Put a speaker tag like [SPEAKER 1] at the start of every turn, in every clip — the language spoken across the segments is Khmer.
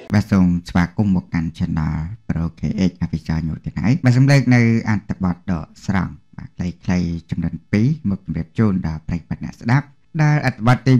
[SPEAKER 1] បាទសូមស្វាគមន៍មកកាន់ Channel Pro KH អភិសាញូទីណៃបាទសម្លេងនៅអត្ថបទដកស្រង់បាទខ្លីៗចំណុច2មកជម្រាបជូនដល់ប្រិយមិត្តអ្នកស្ដាប់ដែលអត្ថបទទី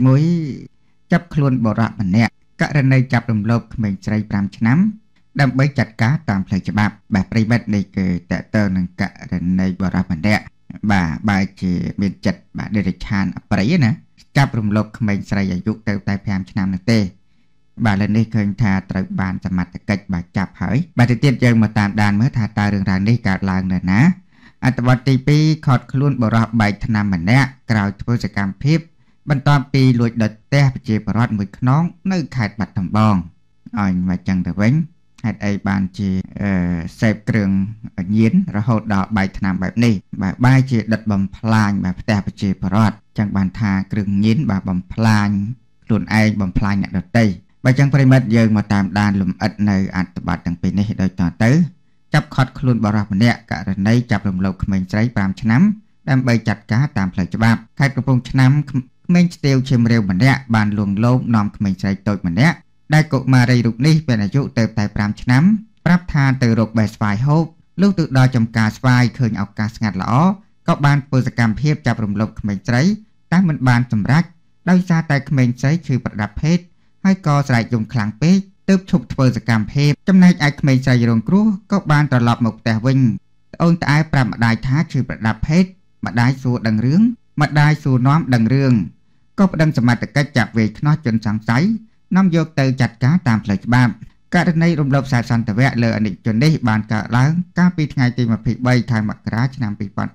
[SPEAKER 1] 1ចាប់ខ្លួនបរិបម្នាក់ករណីចាប់រំលោភក្មេងស្រី5ឆ្នាំដើម្បីចាត់ការតាមផ្លូវច្បាប់បាទប្រិយមិត្តនេះគឺតើតើនឹងករណីបរិបម្នាក់បាទបើជាមានចិត្តបាទដេរឆានអប្រិយណាចាប់រំលោភក្មេងស្រីអាយុទៅតែ5ឆ្នាំនោះទេបាទលើនេះឃើញថាត្រូវបានសមត្ថកិច្ចបាទចាប់ហើយបាទទៅទៀតយើងមកតាមដានមើលថាតើរឿងរ៉ាវនេះកើតឡើងនៅណាអត្ថបទទី2ខត់ខ្លួនបរិបបែកថ្នាំម្នាក់ក្រោយធ្វើសកម្មភាពបន្ទាប់ពីលួចដុតផ្ទះប្រជាពលរដ្ឋមួយខ្នងនៅខេត្តបាត់ដំបងឲ្យមកចឹងទៅវិញហេតុអីបានជាសេពគ្រឿងញៀនរហូតដល់បែកថ្នាំបែបនេះបាទបែរជាដិតបំផ្លាញបាទផ្ទះប្រជាពលរដ្ឋចឹងបានថាគ្រឿងញៀនបាទបំផ្លាញខ្លួនឯងបំផ្លាញអ្នកដទៃបើចឹងប្រិមិត្តយើងមកតាមដានលំអិតនៅអត្ថបទទាំងពីរនេះដូចតទៅចាប់ខត់ខ្លួនបរិបម្នាក់ករណីចាប់រំលោភក្មេងស្រី5ឆ្នាំដើម្បីចាត់ការតាមផ្លូវច្បាប់ខេត្តកំពង់ឆ្នាំក្មេងស្ទាវឈាមរាវម្នាក់បានលួងលោមនាំក្មេងស្រីតូចម្នាក់ដែលកុមារីរូបនេះមានអាយុទៅតែ5ឆ្នាំប្រាប់ថាទៅរកបេះស្វាយហូបលុះទៅដល់ចំការស្វាយឃើញឱកាសស្ងាត់ល្អក៏បានធ្វើសកម្មភាពចាប់រំលោភក្មេងស្រីតែមិនបានសម្រេចដោយសារតែក្មេងស្រីឈឺប្រដាប់ភេទហើយក៏ស្រែកយំខ្លាំងពេកទើបឈប់ធ្វើសកម្មភាពចំណែកឯក្មេងស្រីរងគ្រោះក៏បានត្រឡប់មកផ្ទះវិញត្អូនត្អែប្រាប់ម្ដាយថាឈឺប្រដាប់ភេទម្ដាយសួរដឹងរឿងម្ដាយសួរនាំដឹងរឿងក៏ប្តឹងសមត្ថកិច្ចចាប់វាយខ្នោះជនសង្ស័យនាំយកទៅចាត់ការតាមផ្លូវច្បាប់ករណីរំលោភខ្សែសន្តិវៈលើអនិច្ចជននេះបានកើតឡើងកាលពីថ្ងៃទី23ខែមករាឆ្នាំ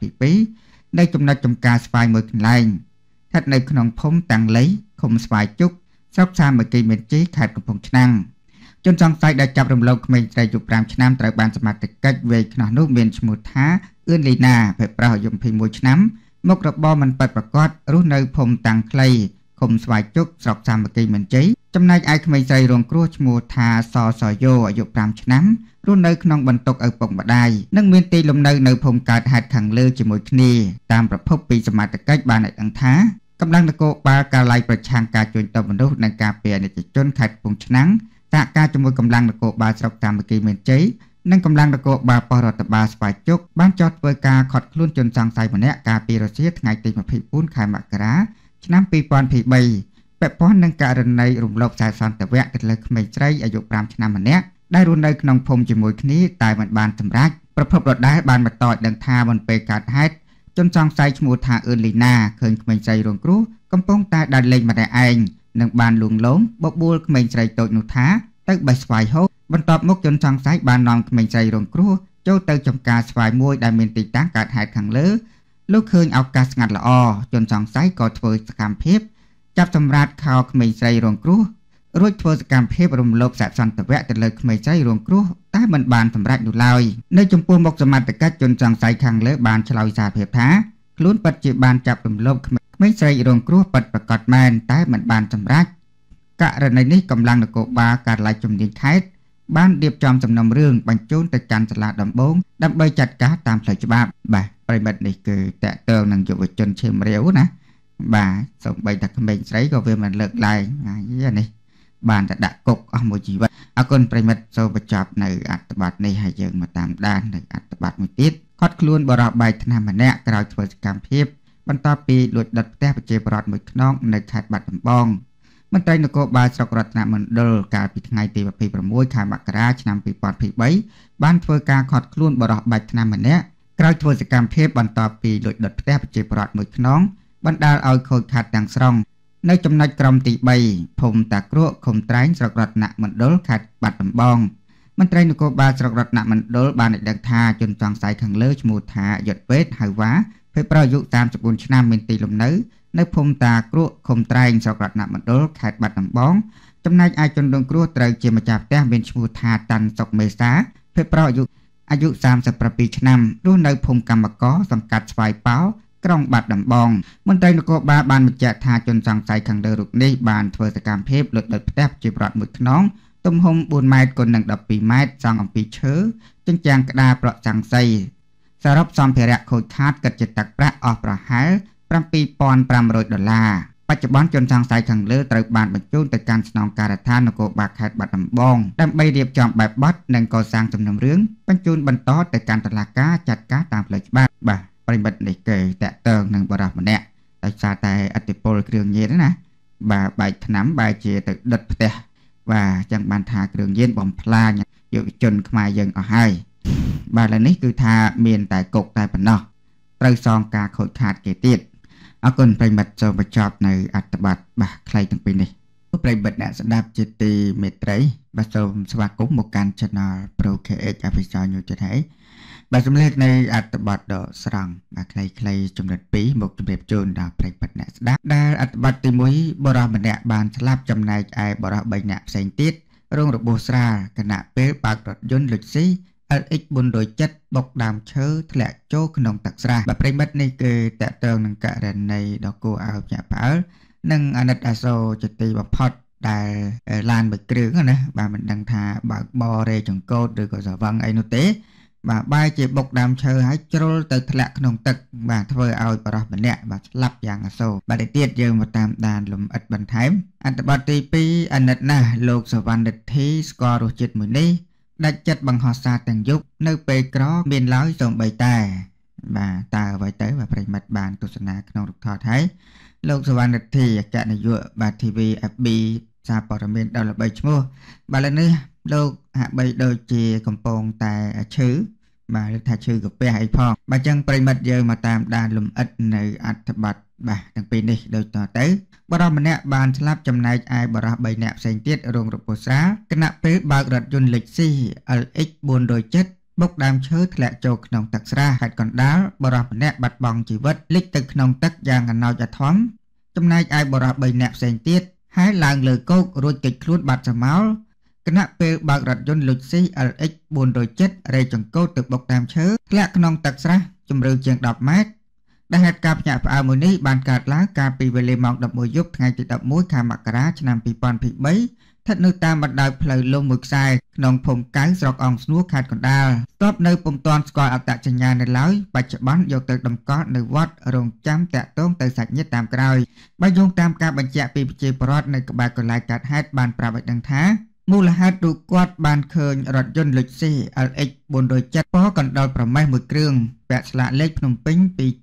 [SPEAKER 1] 2022នៅចំណុចចំការស្វាយមួយកន្លែងស្ថិតនៅក្នុងភូមិតាំងលីឃុំស្វាយជុកស្រុកសាមគ្គីមានជ័យខេត្តកំពង់ឆ្នាំងជនសង្ស័យដែលចាប់រំលោភក្មេងស្រីអាយុ5ឆ្នាំត្រូវបានសមត្ថកិច្ចវាយខ្នោះនោះមានឈ្មោះថាអឿនលីណាភេទប្រុសអាយុ21ឆ្នាំមុខរបរមិនពិតប្រាកដរស់នៅភូមិតាំងខ្លីឃុំស្វាយជុកស្រុកសាមគ្គីមានជ័យចំណែកឯក្មេងស្រីរងគ្រោះឈ្មោះថាសយោអាយុ5ឆ្នាំរស់នៅក្នុងបន្ទុកឪពុកម្ដាយនិងមានទីលំនៅនៅភូមិកើតហេតុខាងលើជាមួយគ្នាតាមប្រភពពីសមត្ថកិច្ចបានឲ្យដឹងថាកម្លាំងនគរបាលកាឡៃប្រឆាំងការជួញដូរមនុស្សនិងការពារអនិច្ចជនខេត្តកំពង់ឆ្នាំងសហការជាមួយកម្លាំងនគរបាលស្រុកសាមគ្គីមានជ័យនិងកម្លាំងនគរបាលប៉ុស្តិ៍រដ្ឋបាលស្វាយជុកបានចោទធ្វើការឃាត់ខ្លួនជនសង្ស័យម្នាក់កាលពីរសៀលថ្ងៃទី24ខែមករាឆ្នាំ2023ពាក់ព័ន្ធនឹងករណីរំលោភខ្សែសន្តិវៈទៅលើក្មេងស្រីអាយុ5ឆ្នាំម្នាក់ដែលរស់នៅក្នុងភូមិជាមួយគ្នាតែមិនបានសម្រេចប្រភពដដែលបានបន្តឲ្យដឹងថាមុនពេលកើតហេតុជនសង្ស័យឈ្មោះថាអឿនលីណាឃើញក្មេងស្រីរងគ្រោះកំពុងតែដើរលេងម្នាក់ឯងនិងបានលួងលោមបបួលក្មេងស្រីតូចនោះថាទៅបេះស្វាយហូបបន្ទាប់មកជនសង្ស័យបាននាំក្មេងស្រីរងគ្រោះចូលទៅចំការស្វាយមួយដែលមានទីតាំងកើតហេតុខាងលើលុះឃើញឱកាសស្ងាត់ល្អជនសង្ស័យក៏ធ្វើសកម្មភាពចាប់សម្រាតខោក្មេងស្រីរងគ្រោះរួចធ្វើសកម្មភាពរំលោភខ្សែសន្តិវៈទៅលើក្មេងស្រីរងគ្រោះតែមិនបានសម្រេចនោះឡើយនៅចំពោះមុខសមត្ថកិច្ចជនសង្ស័យខាងលើបានឆ្លើយសារភាពថាខ្លួនពិតជាបានចាប់រំលោភក្មេងស្រីរងគ្រោះពិតប្រាកដមែនតែមិនបានសម្រេចករណីនេះកម្លាំងនគរបាលការិយាល័យជំនាញខេត្តបានរៀបចំសំណុំរឿងបញ្ជូនទៅកាន់សាលាដំបងដើម្បីចាត់ការតាមផ្លូវច្បាប់បាទប្រិមិត្តនេះគឺតកតងនឹងយុវជនឈាមរាវណាបាទសូម្បីតែក្មេងស្រីក៏វាមិនលើកលែងនេះបានតែដាក់គុកអស់មួយជីវិតអរគុណប្រិមិត្តសូមបញ្ចប់នៅអត្ថបទនេះហើយយើងមកតាមដាននៅអត្ថបទមួយទៀតខត់ខ្លួនបរិបបែកថ្នាំម្នាក់ក្រោយធ្វើសកម្មភាពបន្ទាប់ពីលួចដុតផ្ទះប្រជាពលរដ្ឋមួយខ្នងនៅខេត្តបាត់ដំបងមន្ត្រីនគរបាលស្រុករតនមណ្ឌលកាលពីថ្ងៃទី26ខែមករាឆ្នាំ2023បានធ្វើការខត់ខ្លួនបរិបបែកថ្នាំម្នាក់ក្រោយធ្វើសកម្មភាពបន្ទាប់ពីលួចដុតផ្ទះប្រជាពលរដ្ឋមួយខ្នងបណ្ដាលឲ្យខូចខាតទាំងស្រុងនៅចំណុចក្រមទី3ភូមិតាក្រក់ឃុំត្រែងស្រុករតនមណ្ឌលខេត្តបាត់ដំបងមន្ត្រីនគរបាលស្រុករតនមណ្ឌលបានឲ្យដឹងថាជនសង្ស័យខាងលើឈ្មោះថាយុទ្ធវេទហៅវ៉ាភេទប្រុសអាយុ34ឆ្នាំមានទីលំនៅភូមិតាក្រក់ឃុំត្រែងស្រុករតនមណ្ឌលខេត្តបាត់ដំបងចំណែកឯជនរងគ្រោះត្រូវជាម្ចាស់ផ្ទះមានឈ្មោះថាតាន់សុកមេសាភេទប្រុសអាយុ37ឆ្នាំរស់នៅភូមិកម្មករសង្កាត់ស្វាយប៉ោក្រុងបាត់ដំបងមន្ត្រីនគរបាលបានបញ្ជាក់ថាជនសង្ស័យខាងលើរូបនេះបានធ្វើសកម្មភាពលួចដុតផ្ទះជាប្រវត្តិមួយខ្នងទំហំ4ម៉ែត្រគុណនឹង12ម៉ែត្រសង់អំពីឈើចិញ្ចាំងក្តារប្រក់សង្ស័យសរុបសម្ភារៈខូចខាតគិតជាទឹកប្រាក់អស់ប្រហែល$7,500 បច្ចុប្បន្នជនសង្ស័យខាងលើត្រូវបានបញ្ជូនទៅកាន់ស្នងការដ្ឋាននគរបាលខេត្តបាត់ដំបងដើម្បីរៀបចំបែបបទនិងកសាងសំណុំរឿងបញ្ជូនបន្តទៅកាន់តុលាការចាត់ការតាមផ្លូវច្បាប់បាទប្រិមិត្តនេះគេតាក់ទងនឹងបរិសម្នាក់ដោយសារតែអតិពលគ្រឿងញៀនណាបាទបែកថ្នាំបែរជាទៅដុតផ្ទះបាទចឹងបានថាគ្រឿងញៀនបំផ្លាញយុវជនខ្មែរយើងអស់ហើយបាទឥឡូវនេះគឺថាមានតែគុកតែប៉ុណ្ណោះត្រូវសងការខូចខាតគេទៀតអរគុណប្រិមិត្តសូមបញ្ចប់នៅអត្ថបទបាទខ្លីទាំងពីរនេះប្រិមិត្តអ្នកស្ដាប់ជាទីមេត្រីបាទសូមស្វាគមន៍មកកាន់ Channel Pro KH Official News ទៀតហើយបាទសម្លេងនៃអត្ថបទដ៏ស្រង់បាទខ្លីៗចំណុច2មកជម្រាបជូនដល់ប្រិមិត្តអ្នកស្ដាប់ដែលអត្ថបទទី1បរិសម្នាក់បានស្លាប់ចំណែកឯបរិស3នាក់ផ្សេងទៀតរងរបួសស្រាលគណៈពេលបើករថយន្តលុចស៊ីLX 407បុកដើមឈើធ្លាក់ចូលក្នុងទឹកស្រះបាទប្រិមិត្តនេះគឺតកតងនឹងករណីដ៏គួរឲ្យភ្ញាក់ផ្អើលនិងអាណិតអាសូរជាទីបំផុតដែលឡានមួយគ្រឿងណាបាទមិនដឹងថាបើកបរេចង្កូតឬក៏ស្រវឹងអីនោះទេបាទបែរជាបុកដើមឈើហើយជ្រុលទៅធ្លាក់ក្នុងទឹកបាទធ្វើឲ្យបរិសម្នាក់បាទស្លាប់យ៉ាងអាសូរបាទទៀតយើងមកតាមដានលំអិតបន្ថែមអត្ថបទទី2អាណិតណាស់លោកសវណ្ណនិទ្ធីស្គាល់រសជាតិមួយនេះដាច់ចិត្តបង្ហោះសារទាំងយប់នៅពេលក្រមានឡើយសូម្បីតែបាទតើអ្វីទៅបាទប្រិមិត្តបានទស្សនាក្នុងរូបថតហើយលោកសវណ្ណនិទ្ធីអគ្គនាយកបាទ TV FB សារព័ត៌មានដល់ល្បីឈ្មោះបាទឥឡូវនេះលោកហាក់បីដូចជាកំពុងតែឈឺបាទឬថាឈឺកាពះអីផងបាទចឹងប្រិមិត្តយើងមកតាមដានលំអិតនៅអត្ថបទបាទទាំងពីរនេះដូចតទៅបរិសម្នាក់បានស្លាប់ចំណែកឯបរិស3នាក់ផ្សេងទៀតរងរបួសស្រាលគណៈពេលបើករថយន្ត Lexus LX 407បុកដើមឈើធ្លាក់ចូលក្នុងទឹកស្រះខេត្តកណ្ដាលបរិសម្នាក់បាត់បង់ជីវិតលិចទៅក្នុងទឹកយ៉ាងអណោចអធមចំណែកឯបរិស3នាក់ផ្សេងទៀតហើយឡើងលើគោករួចគេចខ្លួនបាត់សមោលគណៈពេលបើករថយន្ត Lexus LX 407រេចង្កូតទៅបុកដើមឈើធ្លាក់ក្នុងទឹកស្រះជម្រៅជាង10ម៉ែត្រដែលហេតុការណ៍ភ្ញាក់ផ្អើលមួយនេះបានកើតឡើងកាលពីវេលាម៉ោង 11 យប់ថ្ងៃទី11 ខែមករាឆ្នាំ 2023 ស្ថិតនៅតាមបណ្ដោយផ្លូវលំមួយខ្សែក្នុងភូមិកៅស្រុកអង្គស្នួរខេត្តកណ្ដាលស្ទាប់នៅពុំទាន់ស្គាល់អត្តសញ្ញាណនៅឡើយបច្ចុប្បន្នយកទៅតម្កល់នៅវត្តរងចាំតាក់ទងទៅសាច់ញាតិតាមក្រោយបើយោងតាមការបញ្ជាក់ពីប្រជាពលរដ្ឋនៅក្បែរកន្លែងកើតហេតុបានប្រាប់ឲ្យដឹងថាមូលហេតុរូបគាត់បានឃើញរថយន្ត Lexus LX 407 ពណ៌កណ្ដុរប្រមេះមួយគ្រឿងពាក់ស្លាកលេខភ្នំពេញ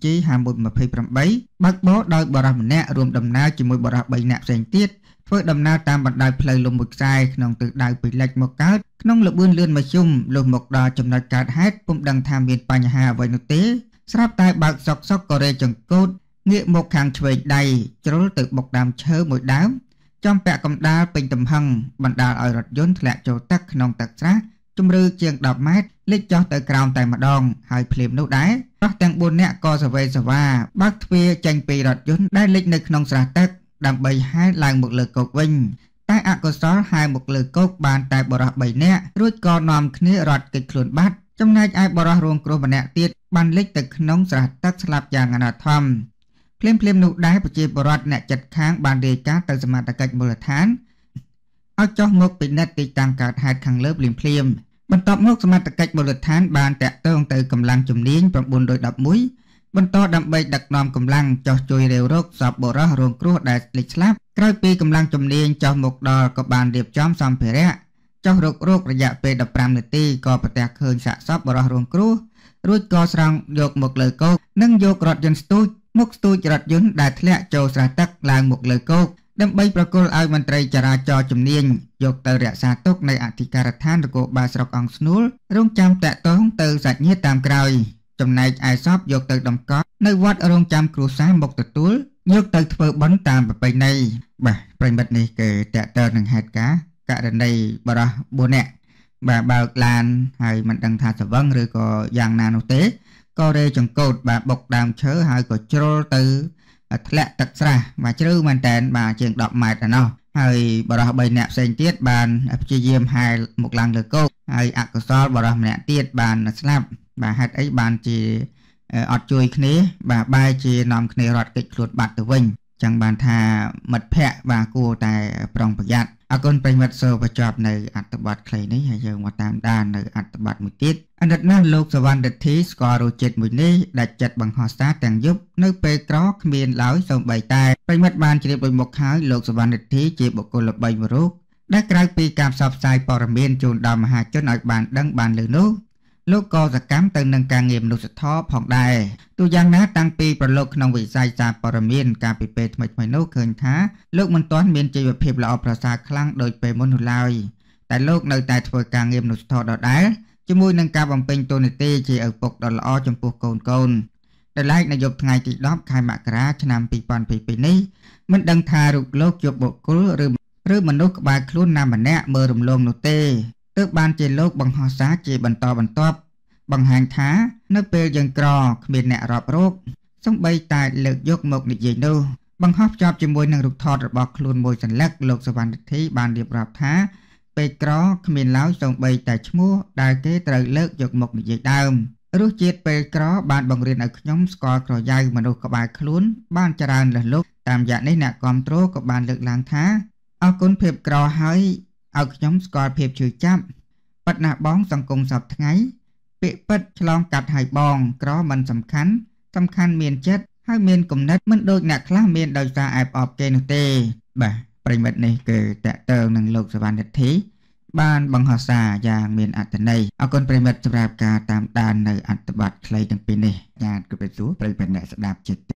[SPEAKER 1] 2G5128 បើកបរដោយបរិសម្នាក់រួមដំណើរជាមួយបរិស3នាក់ផ្សេងទៀតធ្វើដំណើរតាមបណ្ដោយផ្លូវលំមួយខ្សែក្នុងទិសដៅពីលិចមកកើតក្នុងល្បឿនលឿនមធ្យមលុះមកដល់ចំណុចកើតហេតុពុំដឹងថាមានបញ្ហាអ្វីនោះទេស្រាប់តែបើកសុកក៏រេចង្កូតងាកមកខាងឆ្វេងដៃជ្រុលទៅបុកដើមឈើមួយដើមចំពាក់កម្ដាលពេញទំហឹងបណ្ដាលឲ្យរថយន្តធ្លាក់ចូលទឹកក្នុងទឹកស្រះជម្រៅជាង10ម៉ែត្រលិចចុះទៅក្រោមតែម្ដងហើយភ្លាមនោះដែរប្រុសទាំង4នាក់ក៏សវេសវ៉ាបើកទ្វារចេញពីរថយន្តដែលលិចនៅក្នុងស្រះទឹកដើម្បីហែលឡើងមកលើគោកវិញតែអកុសលហែលមកលើគោកបានតែបរិស3នាក់រួចក៏នាំគ្នារត់គេចខ្លួនបាត់ចំណែកឯបរិសរងគ្រោះម្នាក់ទៀតបានលិចទៅក្នុងស្រះទឹកស្លាប់យ៉ាងអនាថមភ្លាមនោះដែរប្រជាពលរដ្ឋអ្នកចិត្តខាងបានរាយការណ៍ទៅសមត្ថកិច្ចមូលដ្ឋានឲ្យចុះមកពិនិត្យទីតាំងកើតហេតុខាងលើភ្លាមបន្ទាប់មកសមត្ថកិច្ចមូលដ្ឋានបានតាក់ទងទៅកម្លាំងជំនាញ911បន្តដើម្បីដឹកនាំកម្លាំងចុះជួយរាវរកសពបុរសរងគ្រោះដែលលិចស្លាប់ក្រោយពីកម្លាំងជំនាញចុះមកដល់ក៏បានរៀបចំសម្ភារៈចុះរករយៈពេល15នាទីក៏ប្រទះឃើញសាកសពបុរសរងគ្រោះរួចក៏ស្រង់យកមកលើគោកនិងយករថយន្តស្ទូចមកស្ទូចរថយន្តដែលធ្លាក់ចូលស្រះទឹកឡើងមកលើគោកដើម្បីប្រគល់ឲ្យមន្ត្រីចរាចរណ៍ជំនាញយកទៅរក្សាទុកនៅអធិការដ្ឋាននគរបាលស្រុកអង្គស្នួលរងចាំតាក់ទងទៅសាច់ញាតិតាមក្រោយចំណែកឯសពយកទៅតម្កល់នៅវត្តរងចាំគ្រួសារមកទទួលយកទៅធ្វើបុណ្យតាមប្រពៃណីបាទប្រិមិត្តនេះគឺតាក់ទងនឹងហេតុការណ៍ករណីបរិស4នាក់បាទបើកឡានហើយមិនដឹងថាស្វឹងឬក៏យ៉ាងណានោះទេក៏រេចង្កូតបាទបុកដើមឈើហើយក៏ជ្រុលទៅធ្លាក់ទឹកស្រះបាទជ្រៅមែនតែនបាទជាង10ម៉ែត្រឯណោះហើយបរិស3នាក់ផ្សេងទៀតបានព្យាយាមហែលមកឡើងលើគោកហើយអកុសលបរិសម្នាក់ទៀតបានស្លាប់បាទហេតុអីបានជាអត់ជួយគ្នាបាទបែរជានាំគ្នារត់គេចខ្លួនបាត់ទៅវិញចឹងបានថាមិត្តភ័ក្តិបាទគួរតែប្រុងប្រយ័ត្នអគុណប្រិមិត្តសូបញ្ចប់នៅអត្ថបទខ្លីនេះហើយយើងមកតាមដាននៅអត្ថបទមួយទៀតអតីតណាស់លោកសវណ្ណរិទ្ធីស្គាល់រសជាតិមួយនេះដាច់ចិត្តបង្ហោះសារទាំងយប់នៅពេលក្រគ្មានឡើយសូម្បីតែប្រិមិត្តបានជ្រាបដោយមុខហើយលោកសវណ្ណរិទ្ធីជាបុគ្គលល្បីមួយរូបដែលក្រៅពីការផ្សព្វផ្សាយព័ត៌មានជូនដល់មហាជនឲ្យបានដឹងបានលើនោះលោកក៏សកម្មទៅនឹងការងារមនុស្សធម៌ផងដែរទូយ៉ាងណាតាំងពីប្រឡូកក្នុងវិស័យសារព័ត៌មានកាលពីពេលថ្មីៗនោះឃើញថាលោកមិនទាន់មានជីវភាពល្អប្រសើរខ្លាំងដូចពេលមុននោះឡើយតែលោកនៅតែធ្វើការងារមនុស្សធម៌ដដែលជាមួយនឹងការបំពេញតួនាទីជាឪពុកដ៏ល្អចំពោះកូនដែលឡែកនៅយប់ថ្ងៃទី10ខែមករាឆ្នាំ2022នេះមិនដឹងថារូបលោកជួបបុគ្គលឬមនុស្សក្បែរខ្លួនណាម្នាក់មើលរំលងនោះទេទើបបានជាលោកបង្ហោះសារជាបន្តបន្ទាប់បង្ហាញថានៅពេលយើងក្រគ្មានអ្នករាប់រកសំបីតែលើកយកមកនិយាយនោះបង្ហោះភ្ជាប់ជាមួយនឹងរូបថតរបស់ខ្លួនមួយសន្លឹកលោកសវណ្ណរិទ្ធីបានរៀបរាប់ថាពេលក្រគ្មានឡើយសំបីតែឈ្មោះដែលគេត្រូវលើកយកមកនិយាយដើមរសជាតិពេលក្របានបង្រៀនឲ្យខ្ញុំស្គាល់ក្រយ៉ៅមនុស្សក្បែរខ្លួនបានច្រើនលើសលប់តាមរយៈនេះអ្នកគាំទ្រក៏បានលើកឡើងថាអរគុណភាពក្រហើយឲ្យខ្ញុំស្គាល់ភាពជឿចាប់ប៉ិតណាស់បងសង្គមសពថ្ងៃពាក្យពិតឆ្លងកាត់ឲ្យបងក្រមិនសំខាន់មានចិត្តហើយមានគំនិតមិនដូចអ្នកខ្លះមានដោយសារអែបអបគេនោះទេបាទប្រិមិត្តនេះគឺតកតើនឹងលោកសវណ្ណរិទ្ធីបានបង្ហោះសារយ៉ាងមានអត្ថន័យអរគុណប្រិមិត្តសម្រាប់ការតាមដាននៅអត្ថបទខ្លីទាំងពីរនេះញាតិគប់សួរប្រិមិត្តអ្នកស្ដាប់ចិត្ត